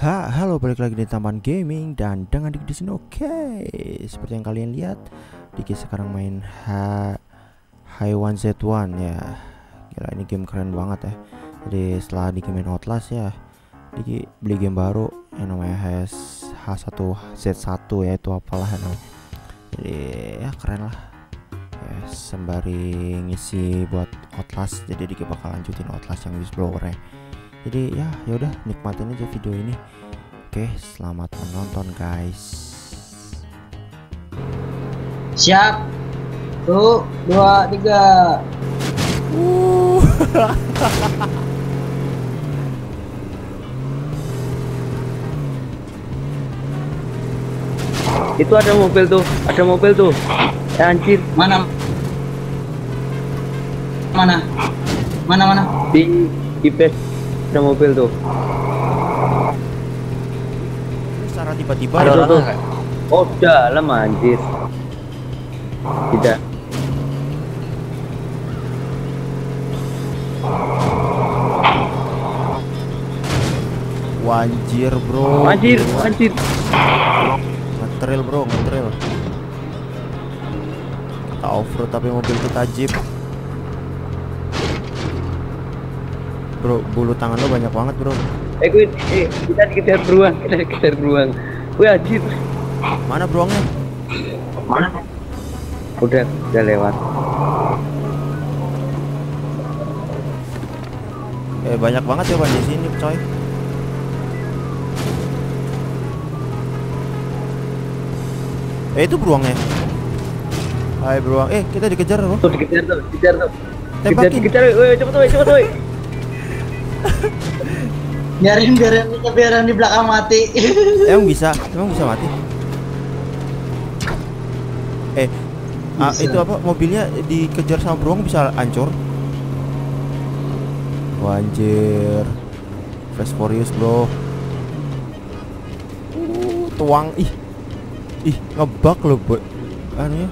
Halo, balik lagi di Taman Gaming dan dengan Diki di sini. Oke, seperti yang kalian lihat, Diki sekarang main H1Z1 ya. Gila, ini game keren banget ya. Jadi setelah Diki main Outlast ya, Diki beli game baru yang namanya H1Z1 ya, itu apalah namanya. Jadi ya keren lah. Ya, sembari ngisi buat Outlast, jadi Diki bakal lanjutin Outlast yang Whistleblower ya. Jadi ya yaudah, nikmatin aja video ini. Oke, selamat menonton guys. Siap. 1, 2, 3. Itu ada mobil tuh, anjir. Mana? Di base ada mobil tuh. Secara tiba-tiba Ada ada tuh. Oh, dalam anjir. Tidak. Wanjir bro. Anjir. Ngetrail bro, ngetrail. Kita off-road tapi mobil kita jeep. Bro, bulu tangan lo banyak banget bro. Kita dikejar beruang. Wih anjir. Mana beruangnya? Mana? Udah lewat. Banyak banget ya di sini coy. Itu beruangnya. Hai beruang. Kita dikejar bro. Dikejar tuh. Tembakin. Dikejar. Woi, cepet woi. biarin di belakang mati. Emang bisa mati. Bisa. Itu apa, mobilnya dikejar sama beruang bisa hancur. Wanjir. Fast Furious bro. Tuang ih ngebug lo buat anunya.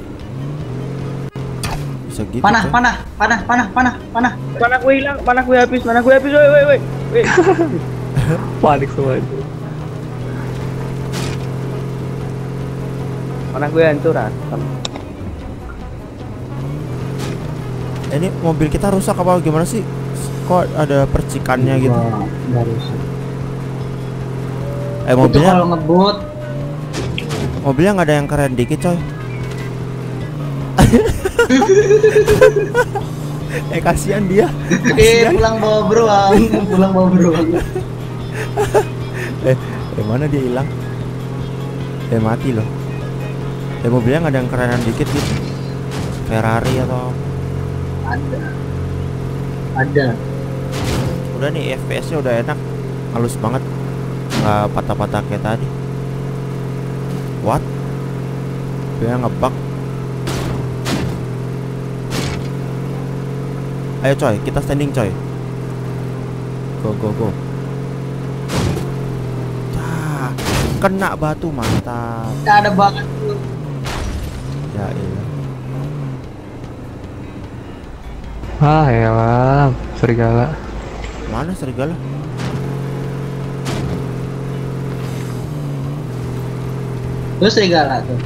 Bisa gitu. Panah. Panah gue hilang, panah gue habis, woi. Panik semua itu. Panah gue hancur asam. Ini mobil kita rusak apa gimana sih? Kok ada percikannya gitu? Nggak rusak. Mobilnya Itu kalau ngebut. Mobilnya nggak ada yang keren dikit coy. Kasihan dia. Pulang bawa beruang. Mana dia hilang? Mati loh. Mobilnya nggak ada yang kerenan dikit gitu. Ferrari atau Ada. udah nih FPS-nya udah enak, halus banget, nggak patah-patah kayak tadi. What? Dia ngebug. Ayo coy, kita standing coy. Go. Kena batu, mantap. Nggak ada banget tuh. Ya iya. Elah, serigala. Mana serigala? Terus serigala tuh.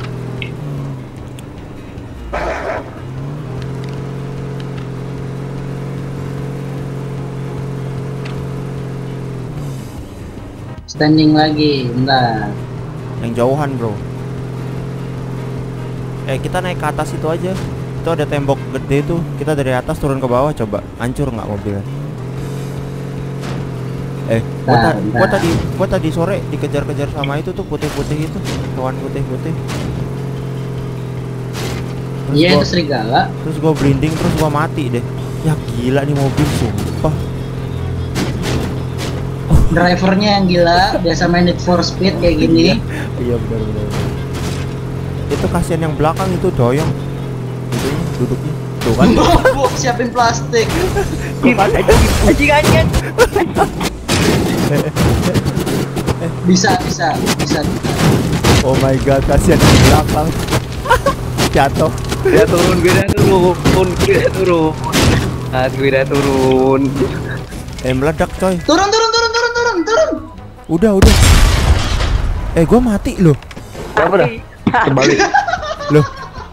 Standing lagi, bentar. Yang jauhan bro. Kita naik ke atas itu aja. Itu ada tembok gede tuh. Kita dari atas turun ke bawah, coba hancur nggak mobilnya? Gua tadi sore dikejar-kejar sama itu tuh putih-putih itu, hewan putih-putih. Iya, itu serigala. Terus gua blinding, terus gua mati deh. Ya gila nih mobil, sumpah. Drivernya yang gila, biasa main Need for Speed kayak gini. Iya benar. Itu kasihan yang belakang itu doyong. Duduknya tuh kan. Siapin plastik. Anjing. Bisa. Oh my god, kasihan yang belakang. Jatuh. Gue udah turun. Gue udah turun. Meledak coy. Turun. Udah. Gua mati loh. Apa dah? Kembali. Loh.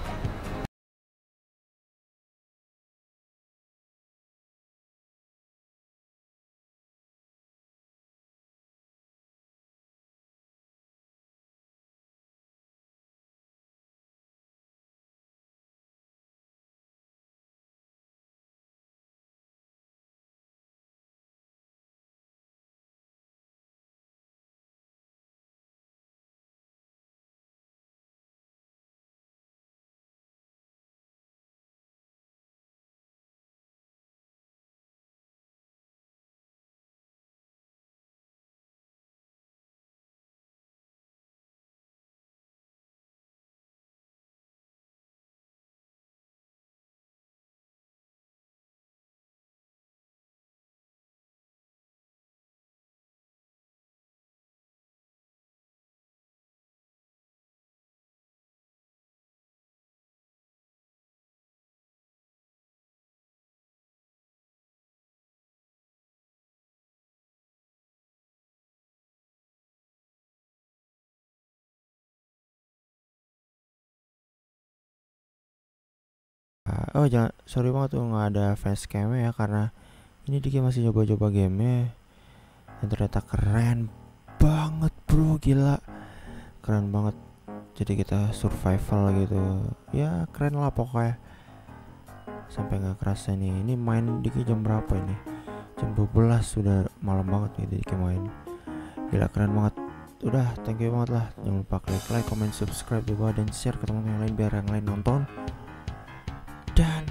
Oh jangan, sorry banget tuh nggak ada facecam ya, karena ini Diki masih coba-coba gamenya dan ternyata keren banget bro, gila keren banget. Jadi kita survival gitu ya, keren lah pokoknya. Sampai nggak kerasa nih, ini main Diki jam berapa ini? Jam 12, sudah malam banget nih Diki main. Gila keren banget. Udah, thank you banget lah. Jangan lupa klik like, comment, subscribe di bawah dan share ke teman yang lain biar yang lain nonton. Dan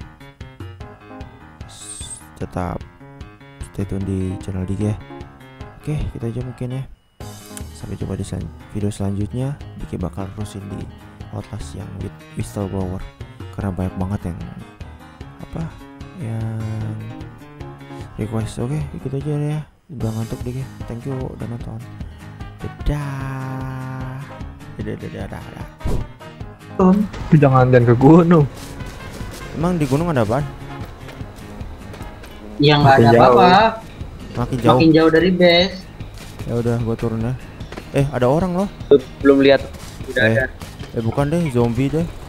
tetap stay tune di channel Diki ya. Oke, kita aja mungkin ya. Sampai jumpa di video selanjutnya. Diki bakal terusin di Outlast yang with whistleblower karena banyak banget yang request. Oke, gitu aja ya. Udah ngantuk Diki. Thank you udah nonton. Dadah. Jangan ke gunung. Emang di gunung ada apaan? Yang nggak ada apa-apa. Makin jauh. Makin jauh dari base. Ya udah, gua turun ya. Ada orang loh. Belum lihat. Udah ada. Bukan deh, zombie deh.